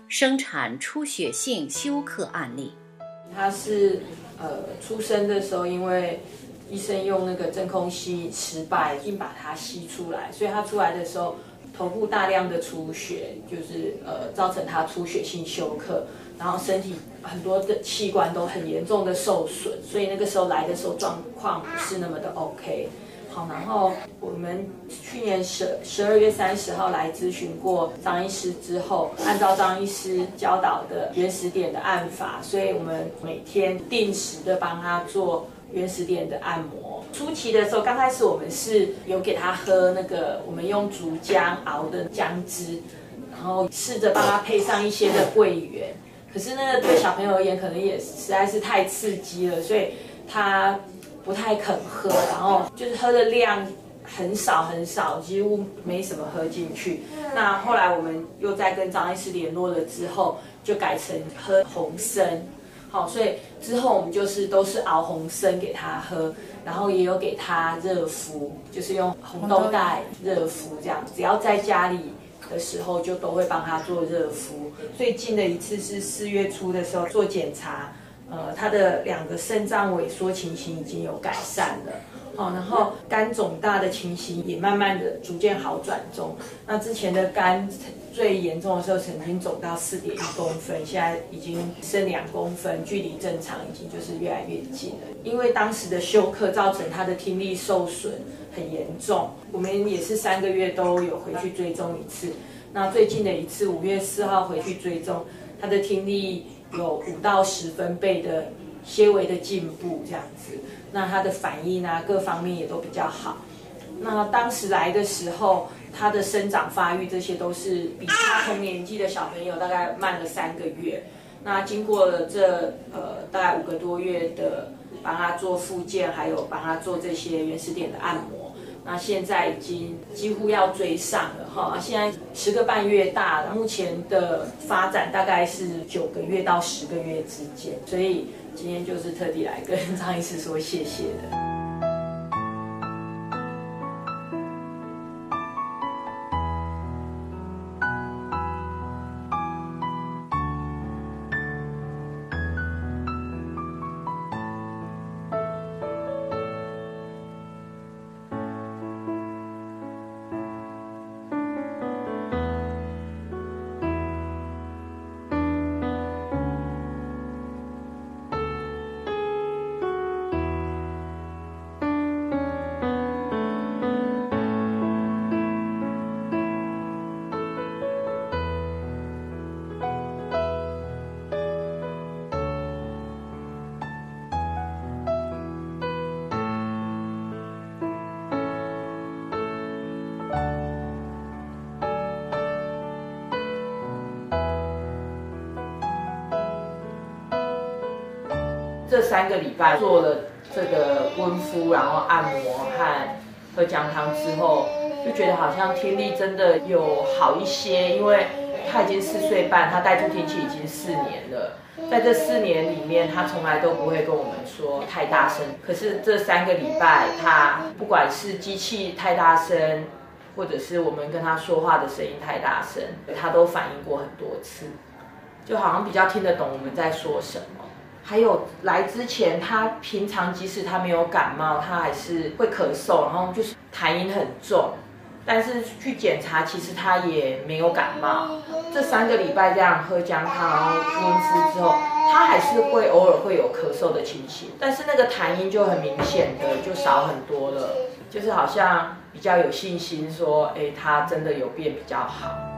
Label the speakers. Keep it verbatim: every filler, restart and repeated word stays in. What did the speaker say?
Speaker 1: 生产出血性休克案例。
Speaker 2: 他是呃出生的时候，因为医生用那个真空吸失败，硬把它吸出来，所以他出来的时候头部大量的出血，就是呃造成他出血性休克，然后身体很多的器官都很严重的受损，所以那个时候来的时候状况不是那么的 OK。好，然后我们去年十十二月三十号来咨询过张医师之后，按照张医师教导的原始点的按法，所以我们每天定时的帮他做原始点的按摩。初期的时候，刚开始我们是有给他喝那个我们用竹浆熬的姜汁，然后试着帮他配上一些的桂圆。可是那个对小朋友而言，可能也实在是太刺激了，所以他不太肯喝，然后就是喝的量很少很少，几乎没什么喝进去。那后来我们又在跟张医师联络了之后，就改成喝红参。好，所以之后我们就是都是熬红参给他喝，然后也有给他热敷，就是用红豆袋热敷这样。只要在家里的时候，就都会帮他做热敷。最近的一次是四月初的时候做检查。呃，他的两个肾脏萎缩情形已经有改善了，好、哦，然后肝肿大的情形也慢慢的逐渐好转中。那之前的肝最严重的时候，曾经肿到四点一公分，现在已经剩两公分，距离正常已经就是越来越近了。因为当时的休克造成他的听力受损很严重，我们也是三个月都有回去追踪一次。那最近的一次五月四号回去追踪，他的听力有五到十分贝的些微的进步，这样子，那他的反应啊，各方面也都比较好。那当时来的时候，他的生长发育这些都是比他同年纪的小朋友大概慢了三个月。那经过了这呃大概五个多月的帮他做复健，还有帮他做这些原始点的按摩。那现在已经几乎要追上了哈，现在十个半月大了，目前的发展大概是九个月到十个月之间，所以今天就是特地来跟张医师说谢谢的。这三个礼拜做了这个温敷，然后按摩和喝姜汤之后，就觉得好像听力真的有好一些，因为他已经四岁半，他戴助听器已经四年了。在这四年里面，他从来都不会跟我们说太大声。可是这三个礼拜，他不管是机器太大声，或者是我们跟他说话的声音太大声，他都反映过很多次，就好像比较听得懂我们在说什么。还有来之前，他平常即使他没有感冒，他还是会咳嗽，然后就是痰音很重。但是去检查，其实他也没有感冒。这三个礼拜这样喝姜汤，然后温敷之后，他还是会偶尔会有咳嗽的情形，但是那个痰音就很明显的就少很多了，就是好像比较有信心说，哎，他真的有变比较好。